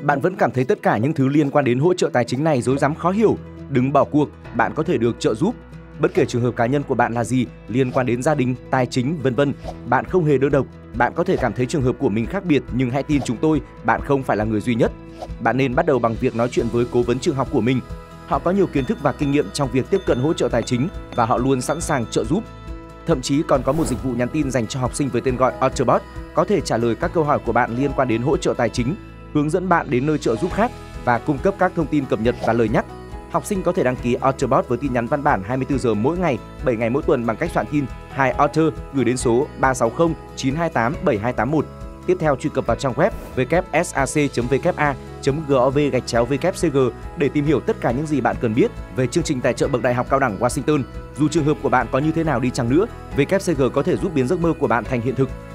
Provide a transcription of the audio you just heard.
Bạn vẫn cảm thấy tất cả những thứ liên quan đến hỗ trợ tài chính này rối rắm khó hiểu? Đừng bỏ cuộc, bạn có thể được trợ giúp. Bất kể trường hợp cá nhân của bạn là gì, liên quan đến gia đình, tài chính, vân vân, bạn không hề đơn độc. Bạn có thể cảm thấy trường hợp của mình khác biệt, nhưng hãy tin chúng tôi, bạn không phải là người duy nhất. Bạn nên bắt đầu bằng việc nói chuyện với cố vấn trường học của mình. Họ có nhiều kiến thức và kinh nghiệm trong việc tiếp cận hỗ trợ tài chính và họ luôn sẵn sàng trợ giúp. Thậm chí còn có một dịch vụ nhắn tin dành cho học sinh với tên gọi Otterbot, có thể trả lời các câu hỏi của bạn liên quan đến hỗ trợ tài chính, hướng dẫn bạn đến nơi trợ giúp khác và cung cấp các thông tin cập nhật và lời nhắc. Học sinh có thể đăng ký Otterbot với tin nhắn văn bản 24 giờ mỗi ngày, 7 ngày mỗi tuần bằng cách soạn tin Hi Otter gửi đến số 360 928 7281. Tiếp theo truy cập vào trang web wsac.wka.gov/vkcg để tìm hiểu tất cả những gì bạn cần biết về chương trình tài trợ bậc đại học cao đẳng Washington. Dù trường hợp của bạn có như thế nào đi chăng nữa, VKCG có thể giúp biến giấc mơ của bạn thành hiện thực.